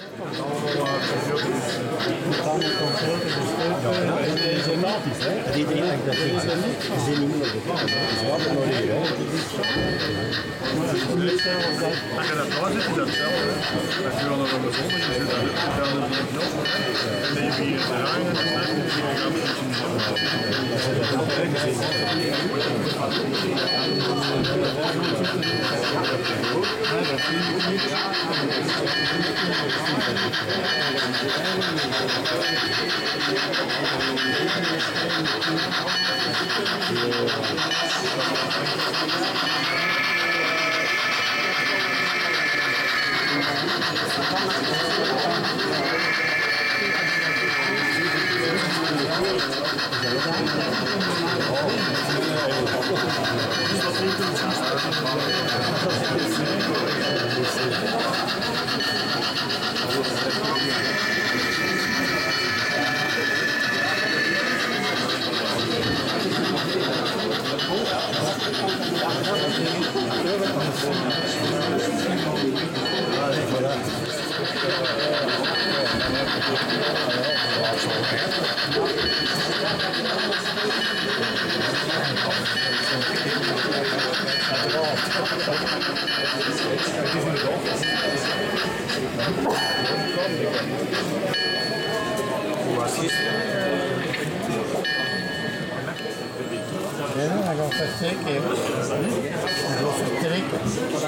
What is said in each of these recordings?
Automatisch, hè? Die eigenlijk dat is niet meer gedaan. Dat is wat nog niet, hè? Als je dat daar zit, is dat hetzelfde. Als je dan op de zon zit, dan zit je dan op die knop. En dan heb je hier draaien en dan snap je Ja, hij gaat vertrekken. Hij gaat vertrekken.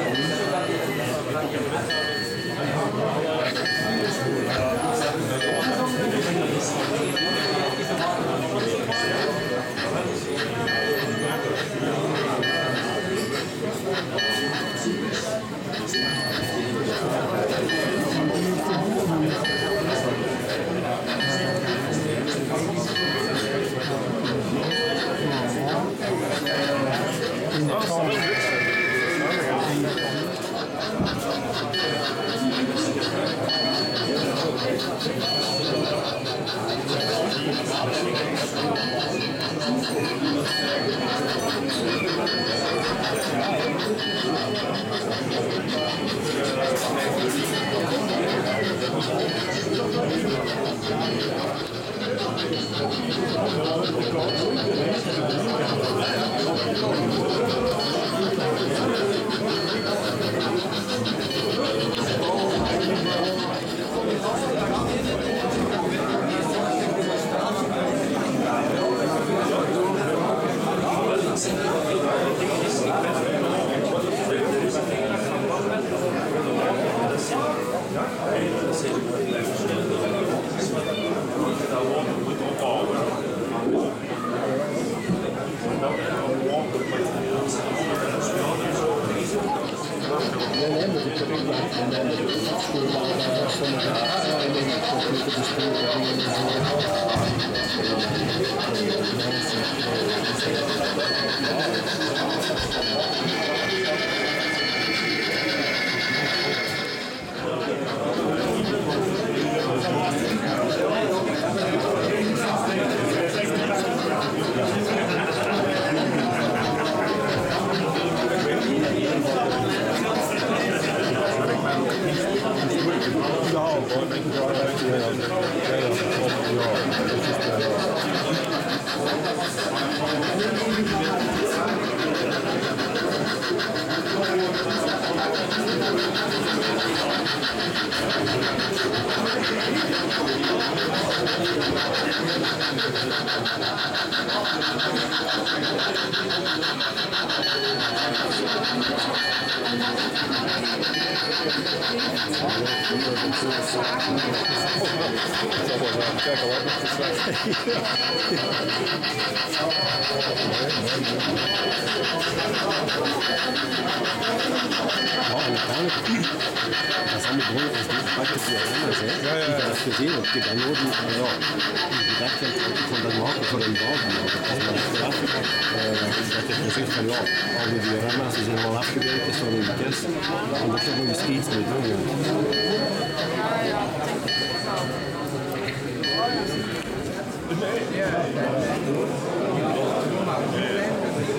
Das haben wir gewonnen, das ist praktisch wie anders, ja? Ich habe das gesehen und gegangen und ja, ich gedacht, ich von der Marke von dem Wagen, das war nicht Grafik, das hat er gezegd van ja, al die diorama's die zijn al afgewerkt, dat is van in de test, en dat er nog eens iets mee doen.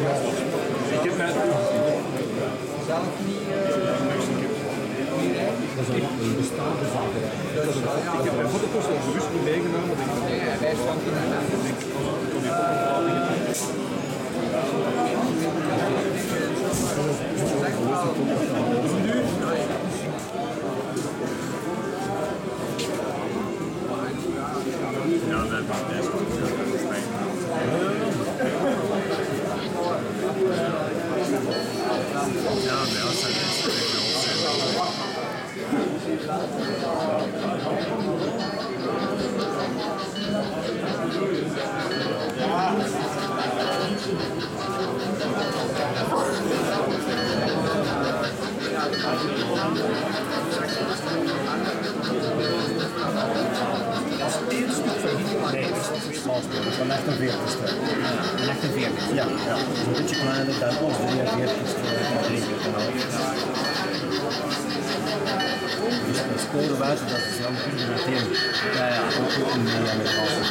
Ik heb net zelf niet Dat is een bestaande zaak. Ik heb mijn fotopost al bewust niet meegenomen. Ja, dat maakt best goed. Ja, de outside Nee, dat is een smalspoor. Dat is een 48ste. Een 48? Ja, ja. Dus een beetje kleiner dan ons 43ste kanaal. Dus de sporenwijze, dat is wel natuurlijk meteen. Ja, ja, ook een Amerikaanse.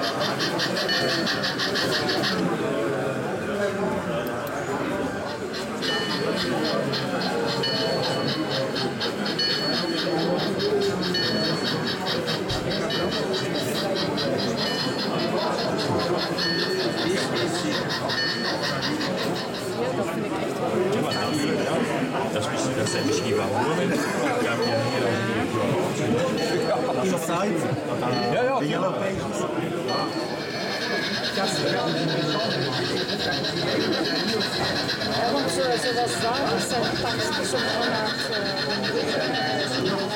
Dat zijn misschien wel woorden. Inside. Ja, ja. The yellow pages. Want zoals daar zijn taxen vanuit